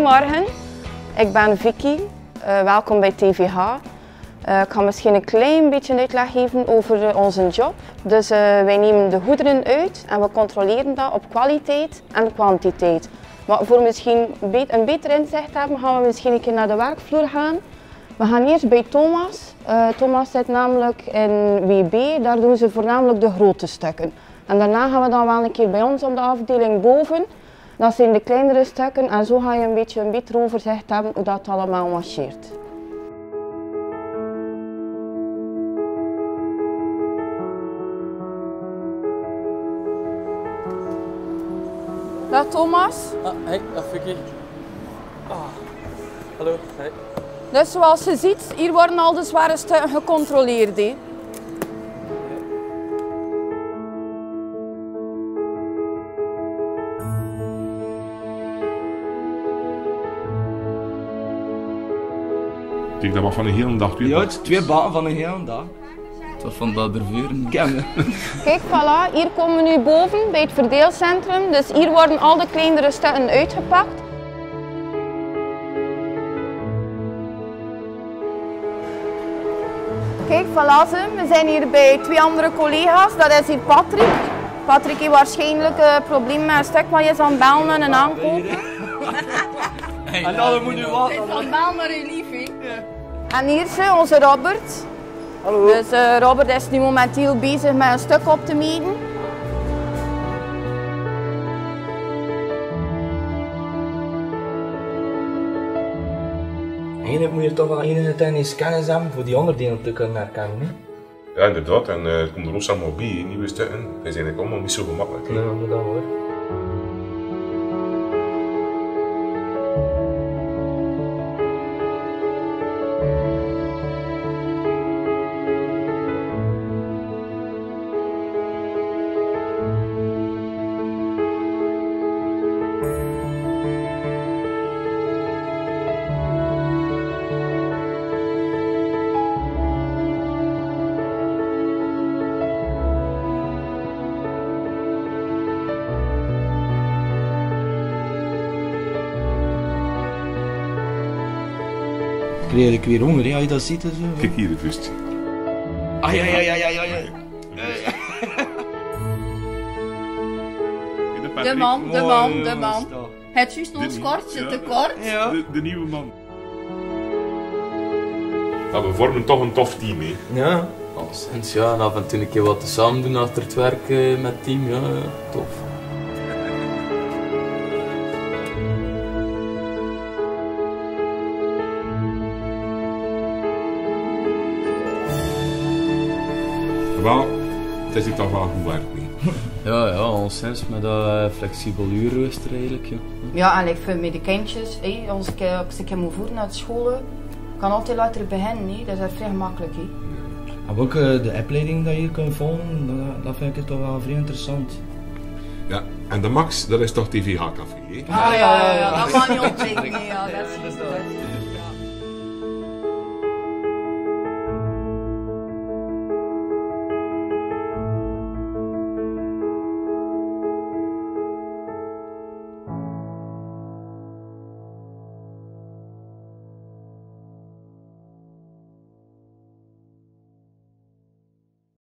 Goedemorgen, ik ben Vicky. Welkom bij TVH. Ik ga misschien een klein beetje uitleg geven over onze job. Dus wij nemen de goederen uit en we controleren dat op kwaliteit en kwantiteit. Maar voor misschien een beter inzicht te hebben, gaan we misschien een keer naar de werkvloer gaan. We gaan eerst bij Thomas. Thomas zit namelijk in WB, daar doen ze voornamelijk de grote stukken. En daarna gaan we dan wel een keer bij ons op de afdeling boven. Dat zijn de kleinere stukken en zo ga je een beter overzicht hebben hoe dat allemaal marcheert. Dag Thomas. Hey, dag Vicky. Hallo, hey. Dus zoals je ziet, hier worden al de zware stukken gecontroleerd. He. Kijk, dat was van een hele dag twee. Ja, het is 2 banen van een hele dag. Het was van dat er vuren kennen. Kijk, voilà, hier komen we nu boven bij het verdeelcentrum. Dus hier worden al de kleinere stukken uitgepakt. Kijk, voilà ze. We zijn hier bij 2 andere collega's. Dat is hier Patrick. Patrick heeft waarschijnlijk een probleem met een stuk wat je is aan het bellen en aankopen. En dan moet je wachten. Van bel naar je lief, hè. En hier is onze Robert. Hallo. Dus Robert is nu momenteel bezig met een stuk op te meten. Eigenlijk moet je toch wel enige technische kennis hebben voor die onderdelen te kunnen herkennen. Hè? Ja, inderdaad. En het komt er ook allemaal bij, nieuwe stukken. Dat is eigenlijk allemaal niet zo gemakkelijk. Nee, moet dat hoor. Ik weer honger, ja, je dat ziet en zo. Kijk hier, dus. Ah ja. De man. Het is juist ons kortje tekort. Ja. De nieuwe man. Ja, we vormen toch een tof team, hè? Ja. Sinds ja, en af en toe een keer wat samen doen achter het werk met het team, ja, tof. Wel, het is hier toch wel goed werk, nee? Ja, alleszins met dat flexibel uurrooster eigenlijk. Ja, Ja, en ik vind met de kindjes, als ik moet voeren naar school, kan altijd later beginnen, dat is vrij gemakkelijk. Maar ook de appleiding dat je kunt volgen, dat vind ik toch wel vrij interessant. Ja, en de Max, dat is toch TVH Café, hè? Ja, dat mag niet ontbreken. Ja, dat is